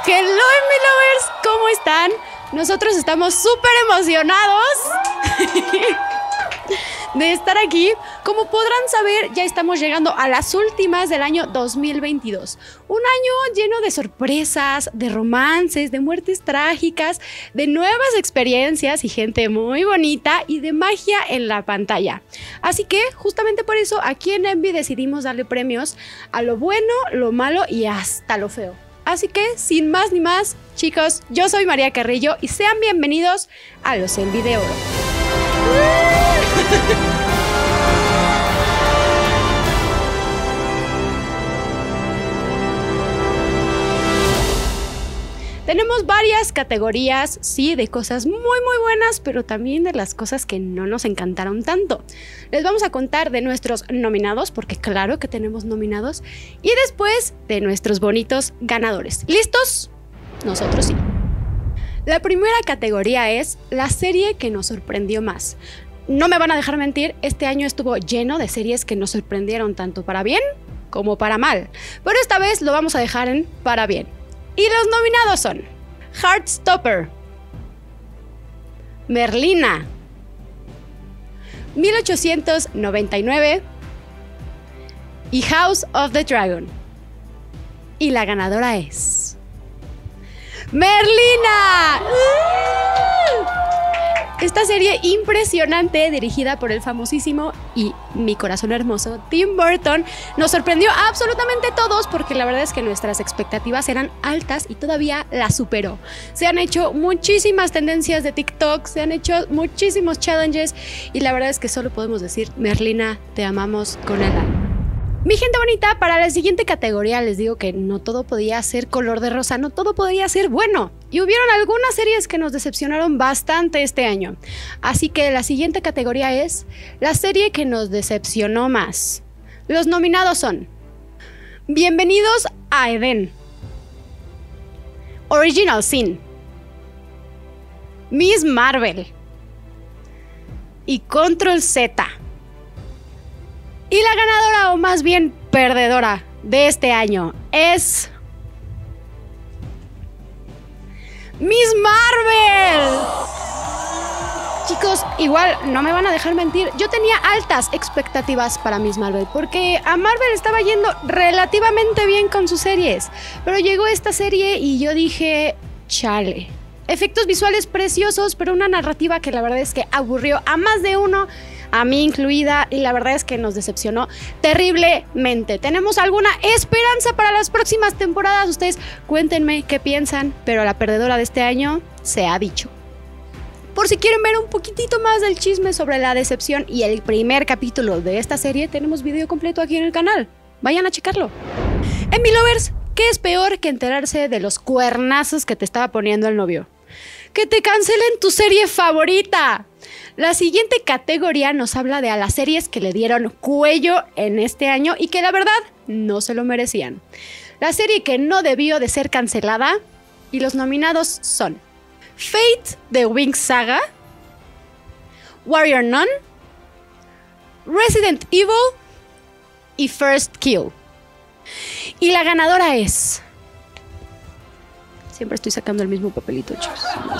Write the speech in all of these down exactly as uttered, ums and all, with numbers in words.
Hello, mi lovers, ¿cómo están? Nosotros estamos súper emocionados de estar aquí. Como podrán saber, ya estamos llegando a las últimas del año dos mil veintidós. Un año lleno de sorpresas, de romances, de muertes trágicas, de nuevas experiencias y gente muy bonita y de magia en la pantalla. Así que, justamente por eso, aquí en Envy decidimos darle premios a lo bueno, lo malo y hasta lo feo. Así que, sin más ni más, chicos, yo soy María Carrillo y sean bienvenidos a los Envy de Oro. Tenemos varias categorías, sí, de cosas muy muy buenas, pero también de las cosas que no nos encantaron tanto. Les vamos a contar de nuestros nominados, porque claro que tenemos nominados, y después de nuestros bonitos ganadores. ¿Listos? Nosotros sí. La primera categoría es la serie que nos sorprendió más. No me van a dejar mentir, este año estuvo lleno de series que nos sorprendieron tanto para bien como para mal, pero esta vez lo vamos a dejar en para bien. Y los nominados son Heartstopper, Merlina, mil ochocientos noventa y nueve y House of the Dragon. Y la ganadora es ¡Merlina! Esta serie impresionante, dirigida por el famosísimo y mi corazón hermoso Tim Burton, nos sorprendió a absolutamente todos porque la verdad es que nuestras expectativas eran altas y todavía la superó. Se han hecho muchísimas tendencias de TikTok, se han hecho muchísimos challenges y la verdad es que solo podemos decir, Merlina, te amamos con el alma. Mi gente bonita, para la siguiente categoría les digo que no todo podía ser color de rosa, no todo podía ser bueno. Y hubieron algunas series que nos decepcionaron bastante este año. Así que la siguiente categoría es la serie que nos decepcionó más. Los nominados son Bienvenidos a Edén, Original Sin, Miss Marvel y Control Z. Y la ganadora, o más bien perdedora, de este año es Miss Marvel. Chicos, igual no me van a dejar mentir, yo tenía altas expectativas para Miss Marvel porque a Marvel estaba yendo relativamente bien con sus series, pero llegó esta serie y yo dije, chale. Efectos visuales preciosos, pero una narrativa que la verdad es que aburrió a más de uno, a mí incluida, y la verdad es que nos decepcionó terriblemente. ¿Tenemos alguna esperanza para las próximas temporadas? Ustedes cuéntenme qué piensan, pero la perdedora de este año se ha dicho. Por si quieren ver un poquitito más del chisme sobre la decepción y el primer capítulo de esta serie, tenemos video completo aquí en el canal. Vayan a checarlo. Envy Lovers, ¿qué es peor que enterarse de los cuernazos que te estaba poniendo el novio? ¡Que te cancelen tu serie favorita! La siguiente categoría nos habla de a las series que le dieron cuello en este año y que la verdad no se lo merecían. La serie que no debió de ser cancelada, y los nominados son Fate The Winx Saga, Warrior Nun, Resident Evil y First Kill. Y la ganadora es... Siempre estoy sacando el mismo papelito, chicos.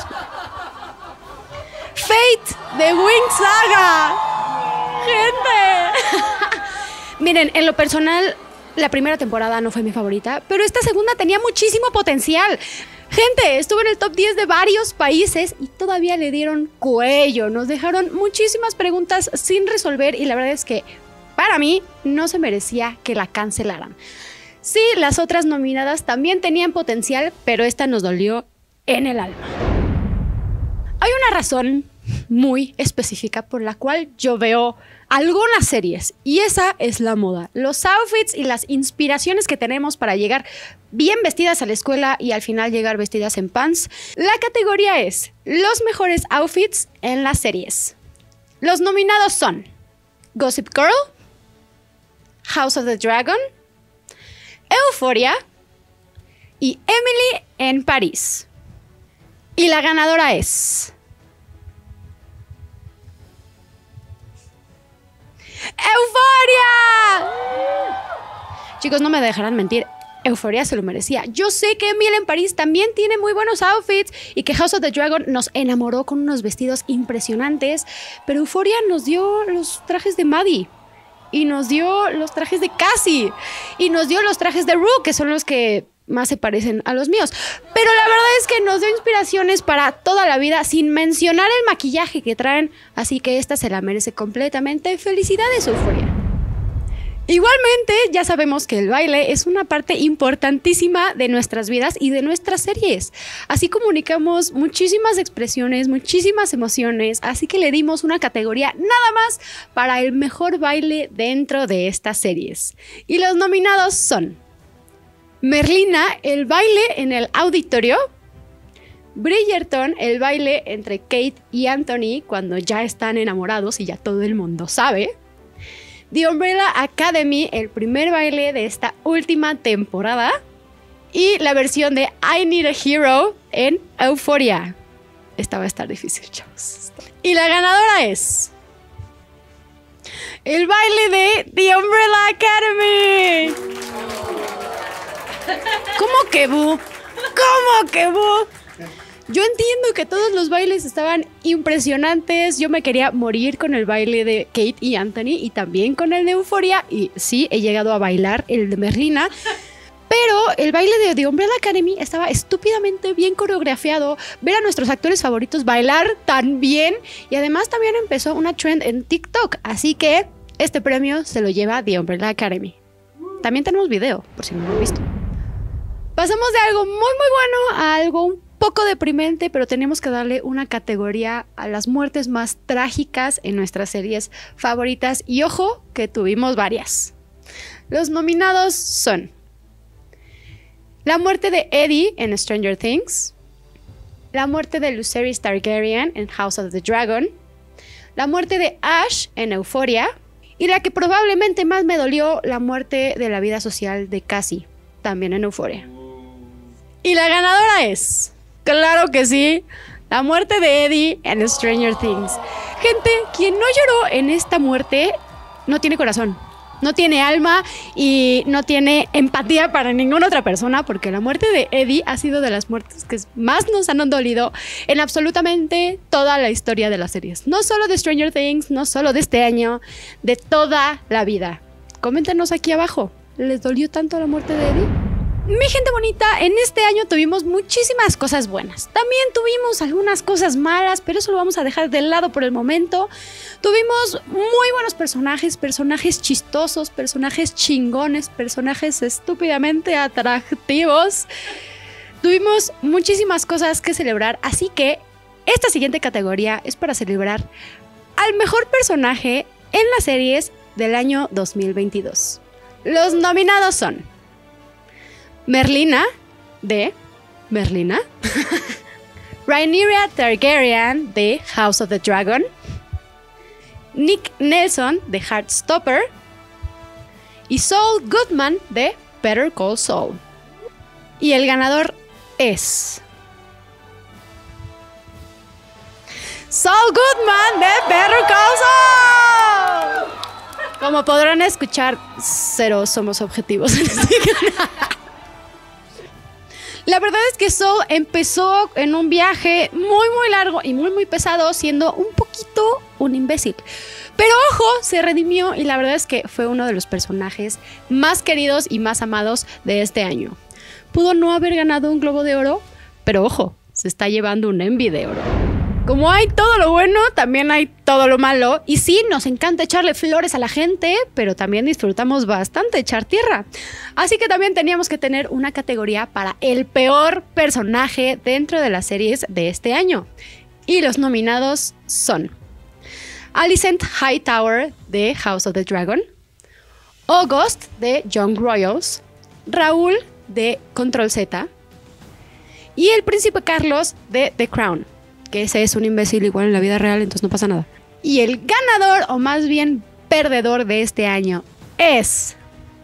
Fate The Winx Saga. Gente. Miren, en lo personal, la primera temporada no fue mi favorita, pero esta segunda tenía muchísimo potencial. Gente, estuvo en el top diez de varios países y todavía le dieron cuello. Nos dejaron muchísimas preguntas sin resolver y la verdad es que, para mí, no se merecía que la cancelaran. Sí, las otras nominadas también tenían potencial, pero esta nos dolió en el alma. Hay una razón muy específica por la cual yo veo algunas series y esa es la moda, los outfits y las inspiraciones que tenemos para llegar bien vestidas a la escuela y al final llegar vestidas en pants. La categoría es los mejores outfits en las series. Los nominados son Gossip Girl, House of the Dragon, Euphoria y Emily en París. Y la ganadora es ¡Euphoria! Chicos, no me dejarán mentir. Euphoria se lo merecía. Yo sé que Emily en París también tiene muy buenos outfits y que House of the Dragon nos enamoró con unos vestidos impresionantes, pero Euphoria nos dio los trajes de Maddie y nos dio los trajes de Cassie y nos dio los trajes de Rue, que son los que más se parecen a los míos. Pero la verdad es que nos dio inspiraciones para toda la vida, sin mencionar el maquillaje que traen, así que esta se la merece completamente. Felicidades, Euphoria. Igualmente, ya sabemos que el baile es una parte importantísima de nuestras vidas y de nuestras series. Así comunicamos muchísimas expresiones, muchísimas emociones, así que le dimos una categoría nada más para el mejor baile dentro de estas series. Y los nominados son Merlina, el baile en el auditorio; Bridgerton, el baile entre Kate y Anthony cuando ya están enamorados y ya todo el mundo sabe; The Umbrella Academy, el primer baile de esta última temporada; y la versión de I Need a Hero en Euphoria. Esta va a estar difícil, chavos. Y la ganadora es el baile de The Umbrella Academy. ¿Cómo que bu? ¿Cómo que bu? Yo entiendo que todos los bailes estaban impresionantes. Yo me quería morir con el baile de Kate y Anthony y también con el de Euphoria. Y sí, he llegado a bailar el de Merlina. Pero el baile de The Umbrella Academy estaba estúpidamente bien coreografiado. Ver a nuestros actores favoritos bailar tan bien. Y además también empezó una trend en TikTok. Así que este premio se lo lleva The Umbrella Academy. También tenemos video, por si no lo han visto. Pasamos de algo muy muy bueno a algo un poco deprimente, pero tenemos que darle una categoría a las muertes más trágicas en nuestras series favoritas. Y ojo, que tuvimos varias. Los nominados son la muerte de Eddie en Stranger Things, la muerte de Lucerys Targaryen en House of the Dragon, la muerte de Ash en Euphoria y la que probablemente más me dolió, la muerte de la vida social de Cassie, también en Euphoria. Y la ganadora es, claro que sí, la muerte de Eddie en Stranger Things. Gente, quien no lloró en esta muerte no tiene corazón, no tiene alma y no tiene empatía para ninguna otra persona, porque la muerte de Eddie ha sido de las muertes que más nos han dolido en absolutamente toda la historia de las series. No solo de Stranger Things, no solo de este año, de toda la vida. Coméntenos aquí abajo, ¿les dolió tanto la muerte de Eddie? Mi gente bonita, en este año tuvimos muchísimas cosas buenas. También tuvimos algunas cosas malas, pero eso lo vamos a dejar de lado por el momento. Tuvimos muy buenos personajes, personajes chistosos, personajes chingones, personajes estúpidamente atractivos. Tuvimos muchísimas cosas que celebrar, así que esta siguiente categoría es para celebrar al mejor personaje en las series del año dos mil veintidós. Los nominados son Merlina, de Merlina, Rhaenyra Targaryen, de House of the Dragon, Nick Nelson, de Heartstopper, y Saul Goodman, de Better Call Saul. Y el ganador es Saul Goodman, de Better Call Saul. Como podrán escuchar, cero somos objetivos en este canal. La verdad es que Saul empezó en un viaje muy muy largo y muy muy pesado, siendo un poquito un imbécil. Pero ojo, se redimió y la verdad es que fue uno de los personajes más queridos y más amados de este año. Pudo no haber ganado un Globo de Oro, pero ojo, se está llevando un Emmy de Oro. Como hay todo lo bueno, también hay todo lo malo. Y sí, nos encanta echarle flores a la gente, pero también disfrutamos bastante echar tierra. Así que también teníamos que tener una categoría para el peor personaje dentro de las series de este año. Y los nominados son Alicent Hightower, de House of the Dragon, August, de Young Royals, Raúl, de Control Z, y el Príncipe Carlos, de The Crown, que ese es un imbécil igual en la vida real, entonces no pasa nada. Y el ganador, o más bien perdedor de este año, es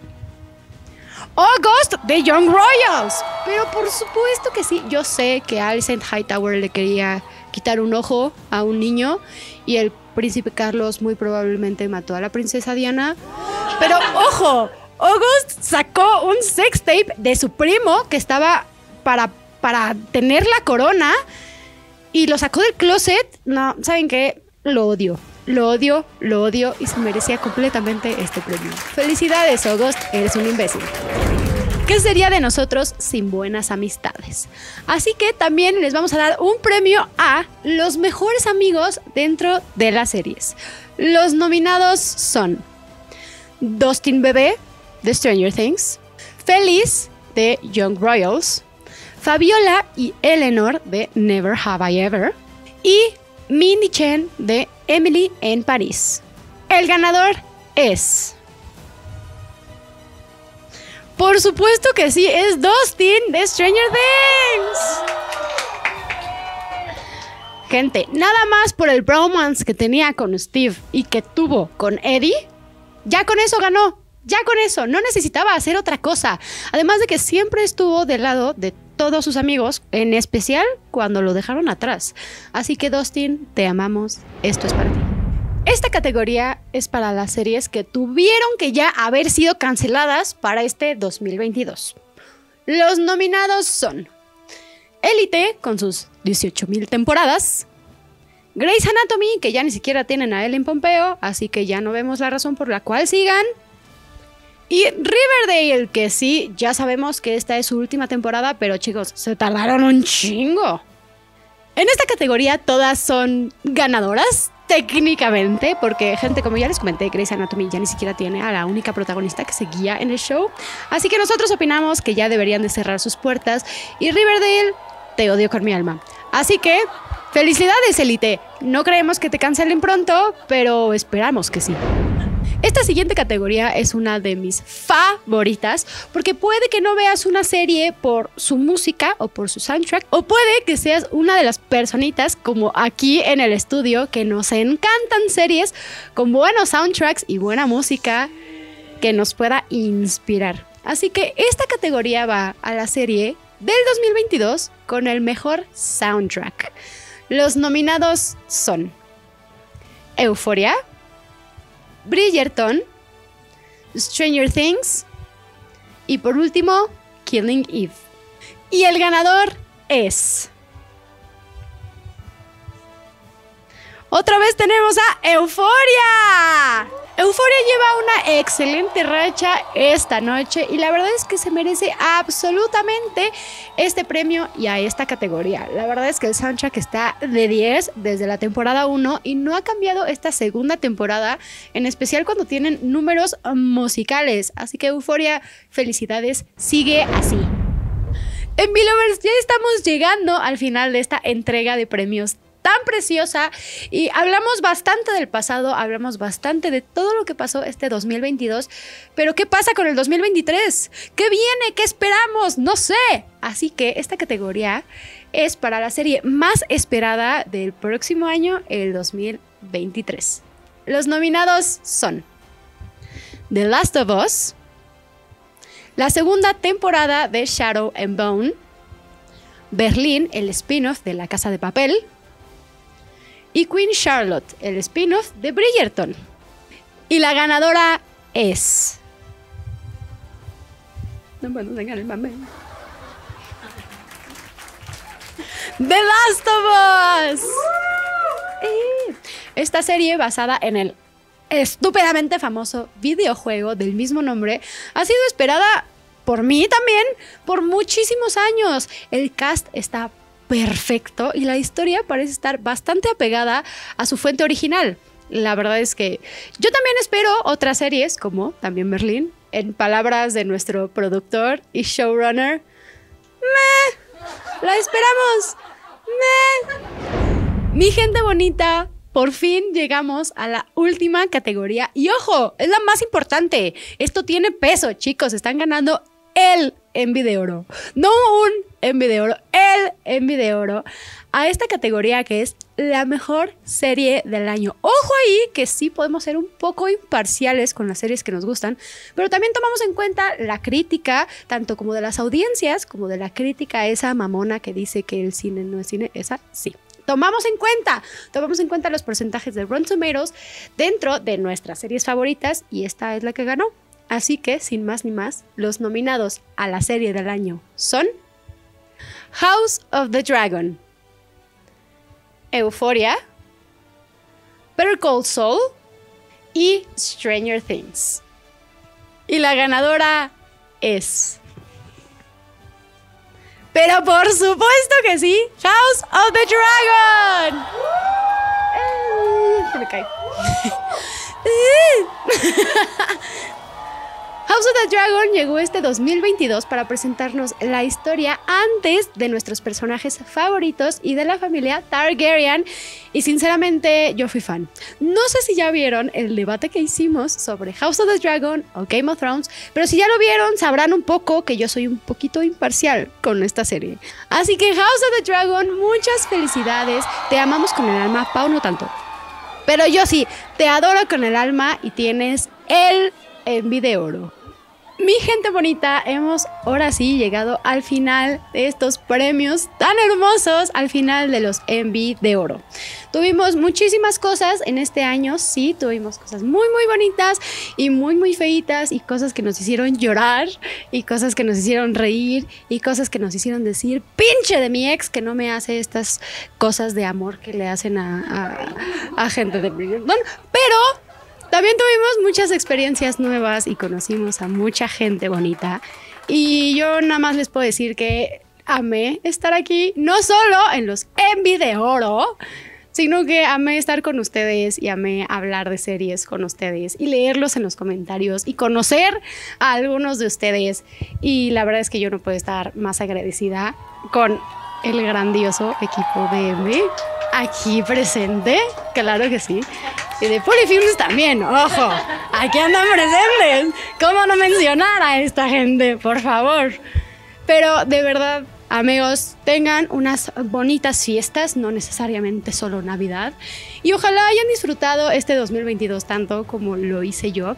August, de Young Royals. Pero por supuesto que sí, yo sé que Alicent Hightower le quería quitar un ojo a un niño y el Príncipe Carlos muy probablemente mató a la princesa Diana. Pero ojo, August sacó un sextape de su primo que estaba para, para tener la corona y lo sacó del closet. No, ¿saben qué? Lo odio. Lo odio, lo odio y se merecía completamente este premio. Felicidades, August, eres un imbécil. ¿Qué sería de nosotros sin buenas amistades? Así que también les vamos a dar un premio a los mejores amigos dentro de las series. Los nominados son Dustin Bebé de Stranger Things, Feliz de Young Royals, Fabiola y Eleanor de Never Have I Ever y Mindy Chen de Emily en París. El ganador es... Por supuesto que sí, es Dustin de Stranger Things. Gente, nada más por el bromance que tenía con Steve y que tuvo con Eddie, ya con eso ganó. Ya con eso, no necesitaba hacer otra cosa. Además de que siempre estuvo del lado de todos sus amigos, en especial cuando lo dejaron atrás. Así que Dustin, te amamos, esto es para ti. Esta categoría es para las series que tuvieron que ya haber sido canceladas para este dos mil veintidós. Los nominados son Élite, con sus dieciocho mil temporadas, Grey's Anatomy, que ya ni siquiera tienen a Ellen Pompeo, así que ya no vemos la razón por la cual sigan, y Riverdale, que sí, ya sabemos que esta es su última temporada, pero chicos, se tardaron un chingo. En esta categoría todas son ganadoras, técnicamente, porque gente, como ya les comenté, Grey's Anatomy ya ni siquiera tiene a la única protagonista que seguía en el show. Así que nosotros opinamos que ya deberían de cerrar sus puertas. Y Riverdale, te odio con mi alma. Así que, felicidades, Élite. No creemos que te cancelen pronto, pero esperamos que sí. Esta siguiente categoría es una de mis favoritas porque puede que no veas una serie por su música o por su soundtrack, o puede que seas una de las personitas como aquí en el estudio que nos encantan series con buenos soundtracks y buena música que nos pueda inspirar. Así que esta categoría va a la serie del dos mil veintidós con el mejor soundtrack. Los nominados son Euphoria, Bridgerton, Stranger Things y por último, Killing Eve. Y el ganador es... ¡Otra vez tenemos a Euphoria! Euphoria lleva una excelente racha esta noche y la verdad es que se merece absolutamente este premio y a esta categoría. La verdad es que el soundtrack está de diez desde la temporada uno y no ha cambiado esta segunda temporada, en especial cuando tienen números musicales. Así que Euphoria, felicidades, sigue así. En Belovers ya estamos llegando al final de esta entrega de premios tan preciosa y hablamos bastante del pasado, hablamos bastante de todo lo que pasó este dos mil veintidós, pero ¿qué pasa con el dos mil veintitrés? ¿Qué viene? ¿Qué esperamos? No sé. Así que esta categoría es para la serie más esperada del próximo año, el dos mil veintitrés. Los nominados son The Last of Us, la segunda temporada de Shadow and Bone, Berlín, el spin-off de La Casa de Papel, y Queen Charlotte, el spin-off de Bridgerton. Y la ganadora es... No puedo sacar el papel. The Last of Us. Eh, Esta serie, basada en el estúpidamente famoso videojuego del mismo nombre, ha sido esperada por mí también por muchísimos años. El cast está perfecto y la historia parece estar bastante apegada a su fuente original. La verdad es que yo también espero otras series como también Berlín. En palabras de nuestro productor y showrunner, ¡meh! ¡La esperamos! ¡Meh! Mi gente bonita, por fin llegamos a la última categoría y ¡ojo! Es la más importante. Esto tiene peso, chicos. Están ganando el Emmy de Oro. No un Emmy de Oro, el Emmy de Oro a esta categoría que es la mejor serie del año. Ojo ahí que sí podemos ser un poco imparciales con las series que nos gustan, pero también tomamos en cuenta la crítica, tanto como de las audiencias, como de la crítica esa mamona que dice que el cine no es cine, esa sí. Tomamos en cuenta, tomamos en cuenta los porcentajes de Rotten Tomatoes dentro de nuestras series favoritas y esta es la que ganó. Así que, sin más ni más, los nominados a la serie del año son House of the Dragon, Euphoria, Better Call Saul y Stranger Things. Y la ganadora es... Pero por supuesto que sí, House of the Dragon. Se me cae. House of the Dragon llegó este dos mil veintidós para presentarnos la historia antes de nuestros personajes favoritos y de la familia Targaryen, y sinceramente yo fui fan. No sé si ya vieron el debate que hicimos sobre House of the Dragon o Game of Thrones, pero si ya lo vieron sabrán un poco que yo soy un poquito imparcial con esta serie. Así que House of the Dragon, muchas felicidades, te amamos con el alma, Pau no tanto. Pero yo sí, te adoro con el alma y tienes el Emmy de oro. Mi gente bonita, hemos ahora sí llegado al final de estos premios tan hermosos, al final de los Emmy de oro. Tuvimos muchísimas cosas en este año, sí, tuvimos cosas muy muy bonitas y muy muy feitas, y cosas que nos hicieron llorar, y cosas que nos hicieron reír, y cosas que nos hicieron decir, pinche de mi ex que no me hace estas cosas de amor que le hacen a, a, a gente de Bridgerton, pero... también tuvimos muchas experiencias nuevas y conocimos a mucha gente bonita. Y yo nada más les puedo decir que amé estar aquí, no solo en los Emmy de oro, sino que amé estar con ustedes y amé hablar de series con ustedes y leerlos en los comentarios y conocer a algunos de ustedes. Y la verdad es que yo no puedo estar más agradecida con el grandioso equipo de Emmy aquí presente, claro que sí. Y de Polyfilms también, ojo, aquí andan presentes. ¿Cómo no mencionar a esta gente, por favor? Pero de verdad, amigos, tengan unas bonitas fiestas, no necesariamente solo Navidad. Y ojalá hayan disfrutado este dos mil veintidós tanto como lo hice yo.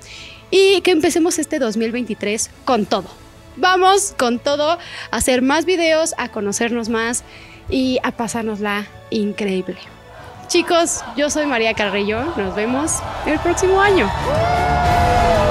Y que empecemos este dos mil veintitrés con todo. Vamos con todo a hacer más videos, a conocernos más y a pasárnosla increíble. Chicos, yo soy María Carrillo, nos vemos el próximo año.